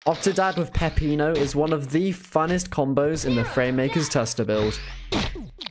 Octodad with Peppino is one of the funnest combos in the Fraymakers tester build.